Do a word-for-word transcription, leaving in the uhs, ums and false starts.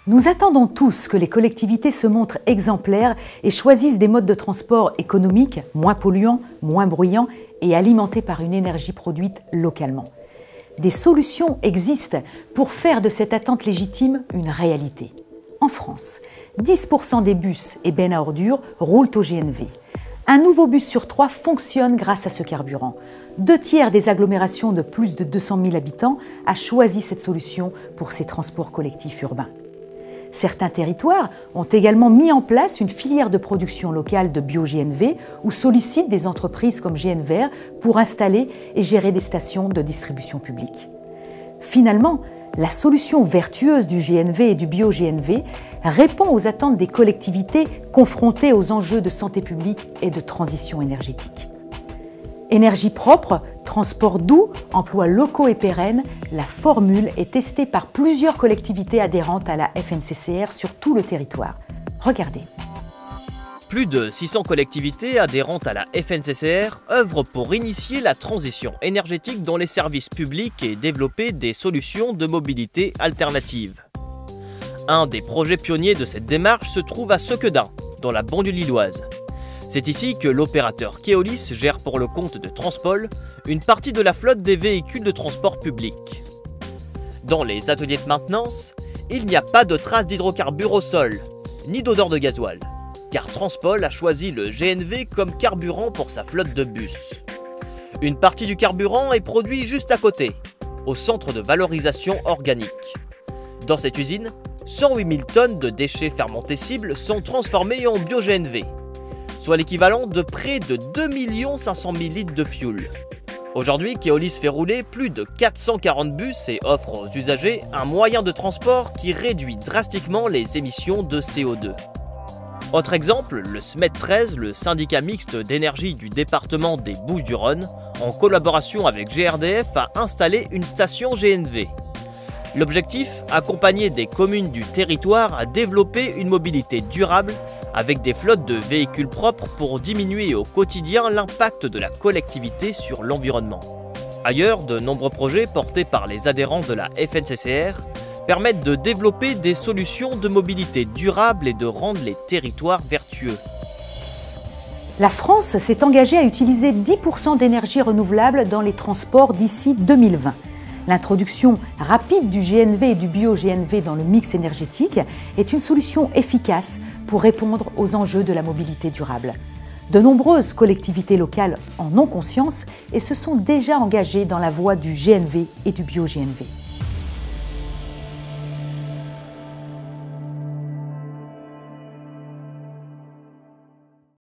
Nous attendons tous que les collectivités se montrent exemplaires et choisissent des modes de transport économiques, moins polluants, moins bruyants et alimentés par une énergie produite localement. Des solutions existent pour faire de cette attente légitime une réalité. En France, dix pour cent des bus et bennes à ordures roulent au G N V. Un nouveau bus sur trois fonctionne grâce à ce carburant. Deux tiers des agglomérations de plus de deux cent mille habitants a choisi cette solution pour ses transports collectifs urbains. Certains territoires ont également mis en place une filière de production locale de bio-G N V ou sollicitent des entreprises comme G N Vert pour installer et gérer des stations de distribution publique. Finalement, la solution vertueuse du G N V et du bio-G N V répond aux attentes des collectivités confrontées aux enjeux de santé publique et de transition énergétique. Énergie propre, transport doux, emplois locaux et pérennes, la formule est testée par plusieurs collectivités adhérentes à la F N C C R sur tout le territoire. Regardez. Plus de six cents collectivités adhérentes à la F N C C R œuvrent pour initier la transition énergétique dans les services publics et développer des solutions de mobilité alternatives. Un des projets pionniers de cette démarche se trouve à Sequedin, dans la banlieue lilloise. C'est ici que l'opérateur Keolis gère pour le compte de Transpol une partie de la flotte des véhicules de transport public. Dans les ateliers de maintenance, il n'y a pas de traces d'hydrocarbures au sol, ni d'odeur de gasoil, car Transpol a choisi le G N V comme carburant pour sa flotte de bus. Une partie du carburant est produit juste à côté, au centre de valorisation organique. Dans cette usine, cent huit mille tonnes de déchets fermentescibles sont transformés en bio-G N V, soit l'équivalent de près de deux millions cinq cent mille litres de fuel. Aujourd'hui, Keolis fait rouler plus de quatre cent quarante bus et offre aux usagers un moyen de transport qui réduit drastiquement les émissions de C O deux. Autre exemple, le S M E D treize, le syndicat mixte d'énergie du département des Bouches-du-Rhône, en collaboration avec G R D F, a installé une station G N V. L'objectif, accompagner des communes du territoire à développer une mobilité durable avec des flottes de véhicules propres pour diminuer au quotidien l'impact de la collectivité sur l'environnement. Ailleurs, de nombreux projets portés par les adhérents de la F N C C R permettent de développer des solutions de mobilité durable et de rendre les territoires vertueux. La France s'est engagée à utiliser dix pour cent d'énergie renouvelable dans les transports d'ici deux mille vingt. L'introduction rapide du G N V et du bio-G N V dans le mix énergétique est une solution efficace pour répondre aux enjeux de la mobilité durable. De nombreuses collectivités locales en ont conscience et se sont déjà engagées dans la voie du G N V et du bio-G N V.